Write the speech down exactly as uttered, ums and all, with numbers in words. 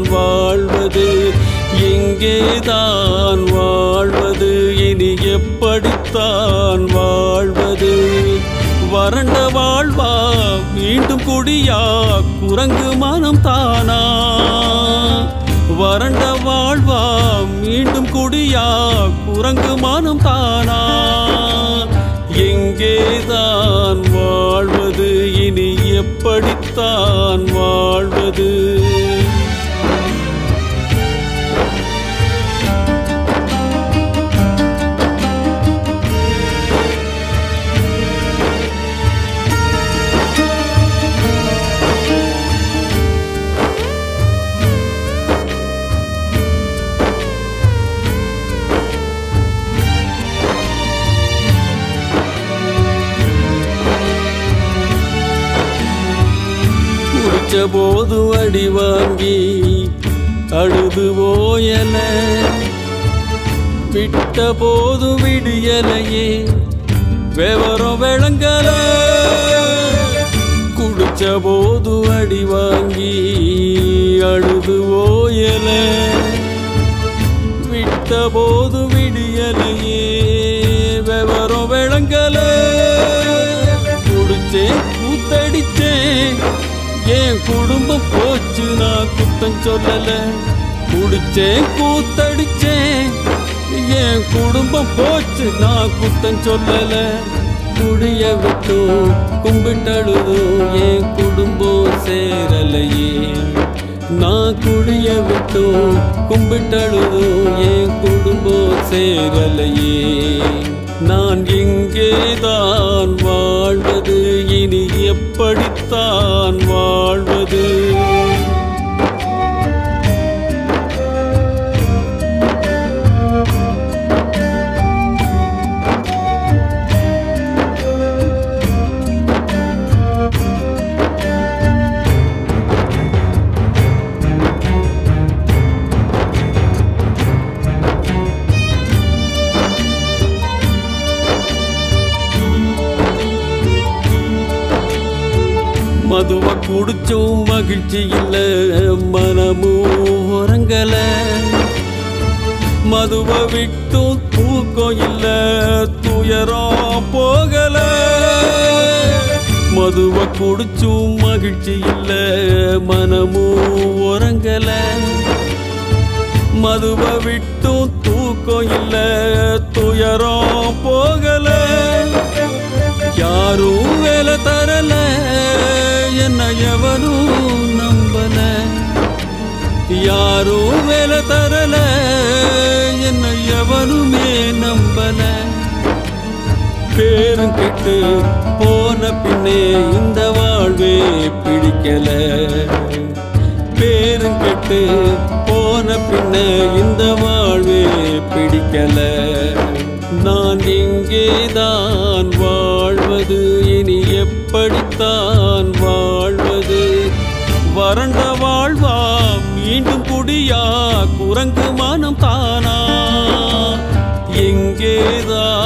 எங்கேதான் வாழ்வது எங்கேதான் வாழ்வது இனி எப்படித்தான் வாழ்வது வறண்ட வாழ்வா மீண்டும் குடியா குரங்கு மனம் தானா வறண்ட வாழ்வா மீண்டும் குடியா குரங்கு மனம் தானா எங்கேதான் வாழ்வது இனி எப்படித்தான் வாழ்வது போது அடி வாங்கி அழுது போயல விட்ட போது விடியலையே விவரம் விளங்கல குடிச்ச போது அடி வாங்கி அழுது போயல விட்ட போது விடியலையே விவரம் விளங்கல குடிச்சேன் கூத்தடிச்சேன் என் குடும்பம் போச்சு நான் குத்தம் சொல்லல குடிச்சேன் கூத்தடிச்சேன் என் குடும்பம் போச்சு நான் குத்தம் சொல்லல குடிய விட்டும் கும்பிட்டழுதும் என் குடும்பம் சேரலையே நான் குடிய விட்டும் கும்பிட்டழுதும் என் குடும்பம் சேரலையே நான் எங்கேதான் வாழ்வது இனி எப்படித்தான் வாழ்வது மதுவ குடிச்சும் மகிழ்ச்சி இல்ல மனமும் உறங்கல மதுவ விட்டும் தூக்கம் இல்ல துயரம் போகல மதுவ குடிச்சும் மகிழ்ச்சி இல்ல மனமும் உறங்கல மதுவ விட்டும் தூக்கம் இல்ல துயரம் போகல யாரும் வேலை தரல என்ன எவரும் நம்பல யாரும் வேலை தரல என்ன எவனுமே நம்பல பேரும் கெட்டு போன பின்னே இந்த வாழ்வே பிடிக்கல பேரும் கெட்டு போன பின்னே இந்த வாழ்வே பிடிக்கல நான் எங்கேதான் வாழ்வது இனி எப்படித்தான் வாழ்வது வறண்ட வாழ்வா மீண்டும் குடியா குரங்கு மனம் தானா எங்கேதான்